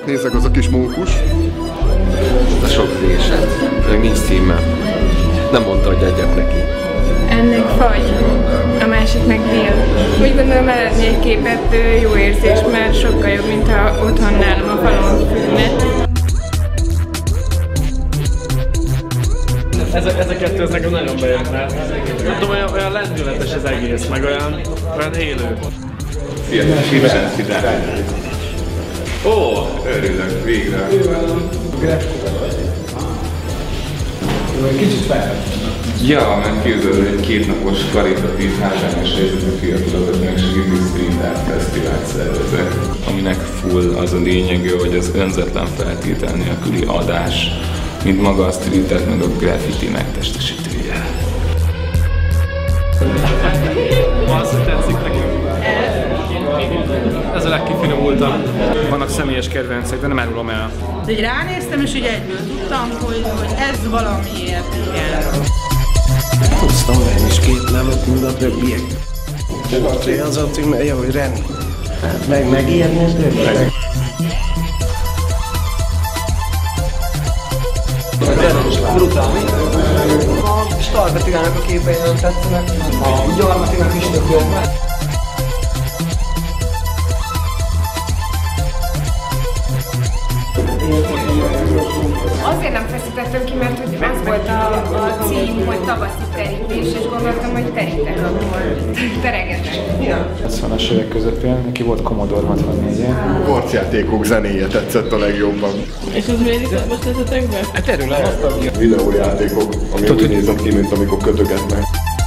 nézzek, az a kis mókus. A sok véset. Meg nincs címe. Nem mondta, hogy adjak neki. Ennek fagy, a másik meg dél. Úgy gondolom, eladni egy képet jó érzés, mert sokkal jobb, mint ha otthon nálam a falon fűne. Ez a kettő, ez nekem nagyon bejön, mert nem tudom, olyan lendületes az egész, meg olyan élő. Ó, örülök, végre. Kicsit felvettem. Ja, mert képzeld, egy kétnapos karitatív hátrányos helyzetű fiataloknak segítő street art fesztivált szervezek, aminek full az a lényege, hogy az önzetlen feltétel nélküli adás, mint maga a street art meg a graffiti megtestesítője. Az, hogy tetszik nekünk. Ez a legkifinomultabb. Vannak személyes kedvencek, de nem árulom el. Így ránéztem, és így egyből tudtam, hogy ez valamiért igen. Hoztam venni is két lemot, mint a többiek. Atri az Atri, mert jó, hogy Reni. Megijedni a többiek. Brutál. A Starbetigának a képei nem tetszenek, a Gyarmatinak is tök jobb. Azért nem feszítettem ki, mert hogy az volt a cím, hogy tavaszi terítés, és gondoltam, hogy terítek, akkor teregetek. 80-as évek közepén, neki volt Commodore 64-je. Korcjátékok zenéje tetszett a legjobban. És az miért itt most eszetekbe? Hát erről lehet. Videójátékok, ami úgy nézett ki, mint amikor kötögetnek.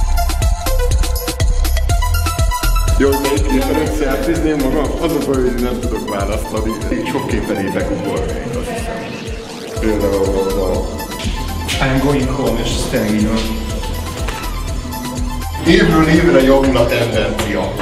Jó, hogy én szeretném szelfizném magam, az a baj, hogy nem tudok választani. Sok képen évek ugornék, azt hiszem. Például a... I'm going home, és ez tényleg így van. Évről évre javul a tendencia.